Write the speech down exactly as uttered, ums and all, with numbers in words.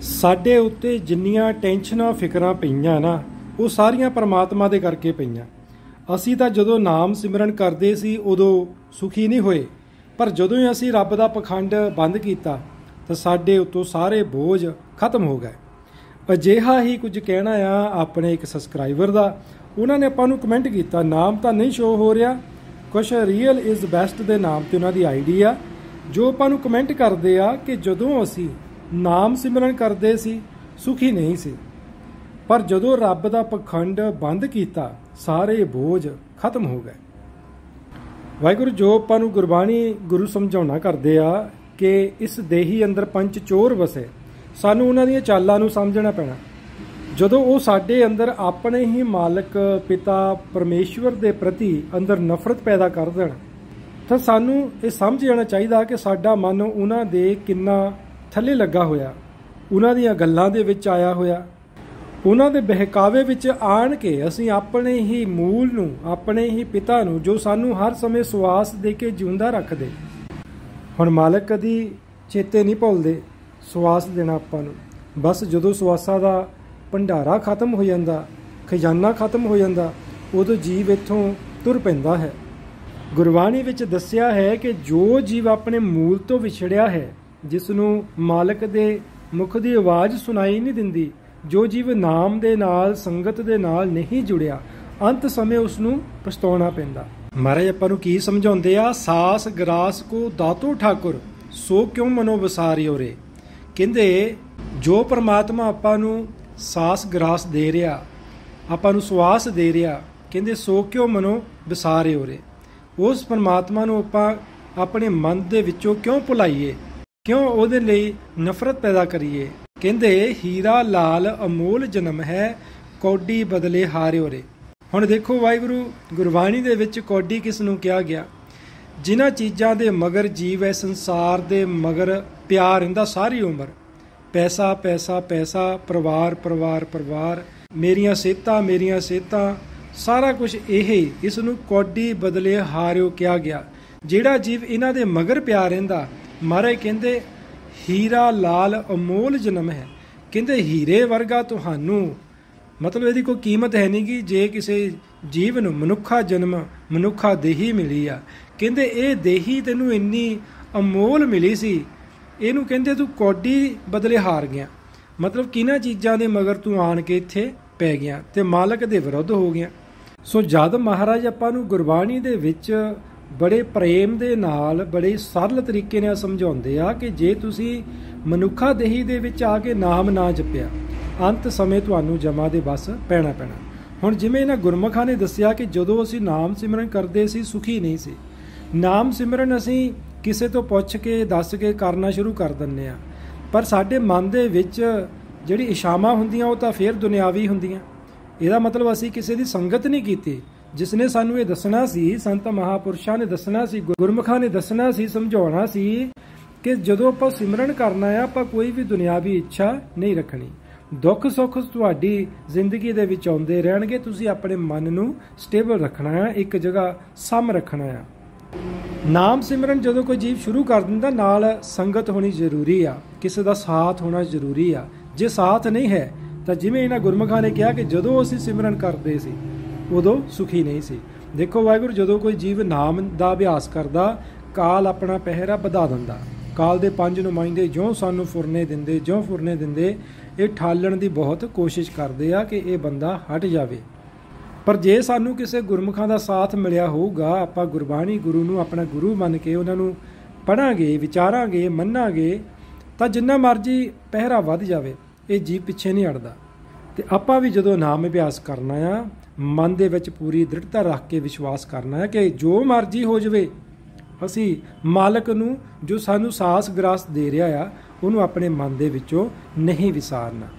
ਸਾਡੇ ਉੱਤੇ ਜਿੰਨੀਆਂ ਟੈਨਸ਼ਨਾਂ ਫਿਕਰਾਂ ਪਈਆਂ ਨਾ ਉਹ ਸਾਰੀਆਂ ਪਰਮਾਤਮਾ ਦੇ ਕਰਕੇ ਪਈਆਂ। ਅਸੀਂ ਤਾਂ ਜਦੋਂ ਨਾਮ ਸਿਮਰਨ ਕਰਦੇ ਸੀ ਉਦੋਂ ਸੁਖੀ ਨਹੀਂ ਹੋਏ, ਪਰ ਜਦੋਂ ਹੀ ਅਸੀਂ ਰੱਬ ਦਾ ਪਖੰਡ ਬੰਦ ਕੀਤਾ ਤਾਂ ਸਾਡੇ ਉੱਤੋਂ ਸਾਰੇ ਬੋਝ ਖਤਮ ਹੋ ਗਏ। ਅਜਿਹਾ ਹੀ ਕੁਝ ਕਹਿਣਾ ਆ ਆਪਣੇ ਇੱਕ ਸਬਸਕ੍ਰਾਈਬਰ ਦਾ। ਉਹਨਾਂ ਨੇ ਆਪਾਂ ਨੂੰ ਕਮੈਂਟ ਕੀਤਾ, ਨਾਮ ਤਾਂ ਨਹੀਂ ਸ਼ੋ ਹੋ ਰਿਹਾ, ਕੁਛ ਰੀਅਲ ਇਜ਼ ਬੈਸਟ ਦੇ ਨਾਮ ਤੇ ਉਹਨਾਂ ਦੀ ਆਈ ਡੀ ਆ, ਜੋ ਆਪਾਂ ਨੂੰ ਕਮੈਂਟ ਕਰਦੇ ਆ ਕਿ ਜਦੋਂ ਅਸੀਂ ਨਾਮ ਸਿਮਰਨ ਕਰਦੇ ਸੀ ਸੁਖੀ ਨਹੀਂ ਸੀ, ਪਰ ਜਦੋਂ ਰੱਬ ਦਾ ਪਖੰਡ ਬੰਦ ਕੀਤਾ ਸਾਰੇ ਬੋਝ ਖਤਮ ਹੋ ਗਏ। ਵਾਹਿਗੁਰੂ ਜੋ ਆਪਾਂ ਨੂੰ ਗੁਰਬਾਣੀ ਗੁਰੂ ਸਮਝਾਉਣਾ ਕਰਦੇ ਆ ਕਿ ਇਸ ਦੇਹੀ ਅੰਦਰ ਪੰਜ ਚੋਰ ਵਸੇ, ਸਾਨੂੰ ਉਹਨਾਂ ਦੀਆਂ ਚਾਲਾਂ ਨੂੰ ਸਮਝਣਾ ਪੈਣਾ। ਜਦੋਂ ਉਹ ਸਾਡੇ ਅੰਦਰ ਆਪਣੇ ਹੀ ਮਾਲਕ ਪਿਤਾ ਪਰਮੇਸ਼ਵਰ ਦੇ ਪ੍ਰਤੀ ਅੰਦਰ ਨਫ਼ਰਤ ਪੈਦਾ ਕਰ ਦੇਣ ਤਾਂ ਸਾਨੂੰ ਇਹ ਸਮਝ ਜਾਣਾ ਚਾਹੀਦਾ ਕਿ ਸਾਡਾ ਮਨ ਉਹਨਾਂ ਦੇ ਕਿੰਨਾ ਥੱਲੇ ਲੱਗਾ ਹੋਇਆ, ਉਹਨਾਂ ਦੀਆਂ ਗੱਲਾਂ ਦੇ ਵਿੱਚ ਆਇਆ ਹੋਇਆ, ਉਹਨਾਂ ਦੇ ਬਹਿਕਾਵੇ ਵਿੱਚ ਆਣ ਕੇ ਅਸੀਂ ਆਪਣੇ ਹੀ ਮੂਲ ਨੂੰ, ਆਪਣੇ ਹੀ ਪਿਤਾ ਨੂੰ, ਜੋ ਸਾਨੂੰ ਹਰ ਸਮੇਂ ਸਵਾਸ ਦੇ ਕੇ ਜਿਉਂਦਾ ਰੱਖਦੇ। ਹੁਣ ਮਾਲਕ ਕਦੀ ਚੇਤੇ ਨਹੀਂ ਭੁੱਲਦੇ ਸਵਾਸ ਦੇਣਾ ਆਪਾਂ ਨੂੰ। ਬਸ ਜਦੋਂ ਸਵਾਸਾਂ ਦਾ ਭੰਡਾਰਾ ਖਤਮ ਹੋ ਜਾਂਦਾ, ਖਜ਼ਾਨਾ ਖਤਮ ਹੋ ਜਾਂਦਾ, ਉਦੋਂ ਜੀਵ ਇੱਥੋਂ ਤੁਰ ਪੈਂਦਾ ਹੈ। ਗੁਰਬਾਣੀ ਵਿੱਚ ਦੱਸਿਆ ਹੈ ਕਿ ਜੋ ਜੀਵ ਆਪਣੇ ਮੂਲ ਤੋਂ ਵਿਛੜਿਆ ਹੈ, ਜਿਸ ਨੂੰ ਮਾਲਕ ਦੇ ਮੁਖ ਦੀ ਆਵਾਜ਼ ਸੁਣਾਈ ਨਹੀਂ ਦਿੰਦੀ, ਜੋ ਜੀਵ ਨਾਮ ਦੇ ਨਾਲ, ਸੰਗਤ ਦੇ ਨਾਲ ਨਹੀਂ ਜੁੜਿਆ, ਅੰਤ ਸਮੇਂ ਉਸ ਨੂੰ ਪਛਤਾਉਣਾ ਪੈਂਦਾ। ਮਹਾਰਾਜ ਆਪਾਂ ਨੂੰ ਕੀ ਸਮਝਾਉਂਦੇ ਆ? ਸਾਸ ਗਰਾਸ ਕੋ ਦਾਤੋ ਠਾਕੁਰ ਸੋ ਕਿਉਂ ਮਨੋ ਵਿਸਾਰਿਓ ਰੇ। ਕਹਿੰਦੇ ਜੋ ਪਰਮਾਤਮਾ ਆਪਾਂ ਨੂੰ ਸਾਸ ਗਰਾਸ ਦੇ ਰਿਹਾ, ਆਪਾਂ ਨੂੰ ਸਵਾਸ ਦੇ ਰਿਹਾ, ਕਹਿੰਦੇ ਸੋ ਕਿਉਂ ਮਨੋ ਵਿਸਾਰਿਓ ਰੇ। ਉਸ ਪਰਮਾਤਮਾ ਨੂੰ ਆਪਾਂ ਆਪਣੇ ਮਨ ਦੇ ਵਿੱਚੋਂ ਕਿਉਂ ਭੁਲਾਈਏ, ਕਿਉਂ ਉਹਦੇ ਲਈ ਨਫ਼ਰਤ ਪੈਦਾ ਕਰੀਏ। ਕਹਿੰਦੇ ਹੀਰਾ ਲਾਲ ਅਮੋਲ ਜਨਮ ਹੈ, ਕੌਡੀ ਬਦਲੇ ਹਾਰਿਓ ਰੇ। ਹੁਣ ਦੇਖੋ ਵਾਹਿਗੁਰੂ ਗੁਰਬਾਣੀ ਦੇ ਵਿੱਚ ਕੌਡੀ ਕਿਸ ਨੂੰ ਕਿਹਾ ਗਿਆ? ਜਿਨ੍ਹਾਂ ਚੀਜ਼ਾਂ ਦੇ ਮਗਰ ਜੀਵ ਹੈ, ਸੰਸਾਰ ਦੇ ਮਗਰ ਪਿਆਰ ਰਹਿੰਦਾ ਸਾਰੀ ਉਮਰ, ਪੈਸਾ ਪੈਸਾ ਪੈਸਾ, ਪਰਿਵਾਰ ਪਰਿਵਾਰ ਪਰਿਵਾਰ, ਮੇਰੀਆਂ ਸਿਹਤਾਂ ਮੇਰੀਆਂ ਸਿਹਤਾਂ, ਸਾਰਾ ਕੁਝ ਇਹ, ਇਸ ਨੂੰ ਕੌਡੀ ਬਦਲੇ ਹਾਰਿਓ ਕਿਹਾ ਗਿਆ। ਜਿਹੜਾ ਜੀਵ ਇਹਨਾਂ ਦੇ ਮਗਰ ਪਿਆਰ ਰਹਿੰਦਾ, ਮਹਾਰਾਜ ਕਹਿੰਦੇ ਹੀਰਾ ਲਾਲ ਅਮੋਲ ਜਨਮ ਹੈ। ਕਹਿੰਦੇ ਹੀਰੇ ਵਰਗਾ ਤੁਹਾਨੂੰ, ਮਤਲਬ ਇਹਦੀ ਕੋਈ ਕੀਮਤ ਹੈ ਨਹੀਂ ਗੀ ਜੇ ਕਿਸੇ ਜੀਵ ਨੂੰ ਮਨੁੱਖਾ ਜਨਮ, ਮਨੁੱਖਾ ਦੇਹੀ ਮਿਲੀ ਆ। ਕਹਿੰਦੇ ਇਹ ਦੇਹੀ ਤੈਨੂੰ ਇੰਨੀ ਅਮੋਲ ਮਿਲੀ ਸੀ, ਇਹਨੂੰ ਕਹਿੰਦੇ ਤੂੰ ਕੌਡੀ ਬਦਲੇ ਹਾਰ ਗਿਆ। ਮਤਲਬ ਕਿਹਨਾਂ ਚੀਜ਼ਾਂ ਦੇ ਮਗਰ ਤੂੰ ਆਣ ਕੇ ਇੱਥੇ ਪੈ ਗਿਆ ਤੇ ਮਾਲਕ ਦੇ ਵਿਰੁੱਧ ਹੋ ਗਿਆ। ਸੋ ਜਦ ਮਹਾਰਾਜ ਆਪਾਂ ਨੂੰ ਗੁਰਬਾਣੀ ਦੇ ਵਿੱਚ ਬੜੇ ਪ੍ਰੇਮ ਦੇ ਨਾਲ, ਬੜੇ ਸਰਲ ਤਰੀਕੇ ਨਾਲ ਸਮਝਾਉਂਦੇ ਆ ਕਿ ਜੇ ਤੁਸੀਂ ਮਨੁੱਖਾ ਦੇਹੀ ਦੇ ਵਿੱਚ ਆ ਕੇ ਨਾਮ ਨਾ ਜਪਿਆ, ਅੰਤ ਸਮੇਂ ਤੁਹਾਨੂੰ ਜਮਾ ਦੇ ਬਸ ਪੈਣਾ ਪੈਣਾ। ਹੁਣ ਜਿਵੇਂ ਇਹਨਾਂ ਗੁਰਮੁਖਾਂ ਨੇ ਦੱਸਿਆ ਕਿ ਜਦੋਂ ਅਸੀਂ ਨਾਮ ਸਿਮਰਨ ਕਰਦੇ ਸੀ ਸੁਖੀ ਨਹੀਂ ਸੀ। ਨਾਮ ਸਿਮਰਨ ਅਸੀਂ ਕਿਸੇ ਤੋਂ ਪੁੱਛ ਕੇ ਦੱਸ ਕੇ ਕਰਨਾ ਸ਼ੁਰੂ ਕਰ ਦਿੰਦੇ ਆ, ਪਰ ਸਾਡੇ ਮਨ ਦੇ ਵਿੱਚ ਜਿਹੜੀ ਇਸ਼ਾਵਾਂ ਹੁੰਦੀਆਂ ਉਹ ਤਾਂ ਫਿਰ ਦੁਨਿਆਵੀ ਹੁੰਦੀਆਂ। ਇਹਦਾ ਮਤਲਬ ਅਸੀਂ ਕਿਸੇ ਦੀ ਸੰਗਤ ਨਹੀਂ ਕੀਤੀ। ਜਿਸ ਨੇ ਸਾਨੂੰ ਇਹ ਦੱਸਣਾ ਸੀ, ਸੰਤ ਮਹਾਪੁਰਸ਼ਾਂ ਨੇ ਦੱਸਣਾ ਸੀ, ਗੁਰਮੁਖਾਂ ਨੇ ਦੱਸਣਾ ਸੀ, ਸਮਝਾਉਣਾ ਸੀ ਕਿ ਜਦੋਂ ਆਪਾਂ ਸਿਮਰਨ ਕਰਨਾ ਆ, ਆਪਾਂ ਕੋਈ ਵੀ ਦੁਨਿਆਵੀ ਇੱਛਾ ਨਹੀਂ ਰੱਖਣੀ। ਦੁੱਖ ਸੁੱਖ ਤੁਹਾਡੀ ਜ਼ਿੰਦਗੀ ਦੇ ਵਿੱਚ ਆਉਂਦੇ ਰਹਿਣਗੇ, ਤੁਸੀਂ ਆਪਣੇ ਮਨ ਨੂੰ ਸਟੇਬਲ ਰੱਖਣਾ ਆ, ਇੱਕ ਜਗ੍ਹਾ ਸਮ ਰੱਖਣਾ ਆ। ਨਾਮ ਸਿਮਰਨ ਜਦੋਂ ਕੋਈ ਜੀਵ ਸ਼ੁਰੂ ਕਰ ਦਿੰਦਾ, ਨਾਲ ਸੰਗਤ ਹੋਣੀ ਜ਼ਰੂਰੀ ਆ, ਕਿਸੇ ਦਾ ਸਾਥ ਹੋਣਾ ਜ਼ਰੂਰੀ ਆ। ਜੇ ਸਾਥ ਨਹੀਂ ਹੈ ਤਾਂ ਜਿਵੇਂ ਇਹਨਾਂ ਗੁਰਮੁਖਾਂ ਨੇ ਕਿਹਾ ਕਿ ਜਦੋਂ ਅਸੀਂ ਸਿਮਰਨ ਕਰਦੇ ਸੀ ਉਦੋਂ ਸੁਖੀ ਨਹੀਂ ਸੀ। ਦੇਖੋ ਵਾਹਿਗੁਰੂ ਜਦੋਂ ਕੋਈ ਜੀਵ ਨਾਮ ਦਾ ਅਭਿਆਸ ਕਰਦਾ, ਕਾਲ ਆਪਣਾ ਪਹਿਰਾ ਵਧਾ ਦਿੰਦਾ। ਕਾਲ ਦੇ ਪੰਜ ਨੁਮਾਇੰਦੇ ਜਿਉਂ ਸਾਨੂੰ ਫੁਰਨੇ ਦਿੰਦੇ, ਜਿਉਂ ਫੁਰਨੇ ਦਿੰਦੇ, ਇਹ ਠਾਲਣ ਦੀ ਬਹੁਤ ਕੋਸ਼ਿਸ਼ ਕਰਦੇ ਆ ਕਿ ਇਹ ਬੰਦਾ ਹਟ ਜਾਵੇ। ਪਰ ਜੇ ਸਾਨੂੰ ਕਿਸੇ ਗੁਰਮੁਖਾਂ ਦਾ ਸਾਥ ਮਿਲਿਆ ਹੋਊਗਾ, ਆਪਾਂ ਗੁਰਬਾਣੀ ਗੁਰੂ ਨੂੰ ਆਪਣਾ ਗੁਰੂ ਮੰਨ ਕੇ ਉਹਨਾਂ ਨੂੰ ਪੜ੍ਹਾਂਗੇ, ਵਿਚਾਰਾਂਗੇ, ਮੰਨਾਂਗੇ, ਤਾਂ ਜਿੰਨਾ ਮਰਜ਼ੀ ਪਹਿਰਾ ਵੱਧ ਜਾਵੇ ਇਹ ਜੀਵ ਪਿੱਛੇ ਨਹੀਂ ਹਟਦਾ। ਤੇ ਆਪਾਂ ਵੀ ਜਦੋਂ ਨਾਮ ਅਭਿਆਸ ਕਰਨਾ ਆ, ਮਨ ਦੇ ਵਿੱਚ ਪੂਰੀ ਦ੍ਰਿੜਤਾ ਰੱਖ ਕੇ ਵਿਸ਼ਵਾਸ ਕਰਨਾ ਹੈ ਕਿ ਜੋ ਮਰਜ਼ੀ ਹੋ ਜਾਵੇ, ਅਸੀਂ ਮਾਲਕ ਨੂੰ ਜੋ ਸਾਨੂੰ ਸਾਸ ਗਰਾਸ ਦੇ ਰਿਹਾ ਆ, ਉਹਨੂੰ ਆਪਣੇ ਮਨ ਦੇ ਵਿੱਚੋਂ ਨਹੀਂ ਵਿਸਾਰਨਾ।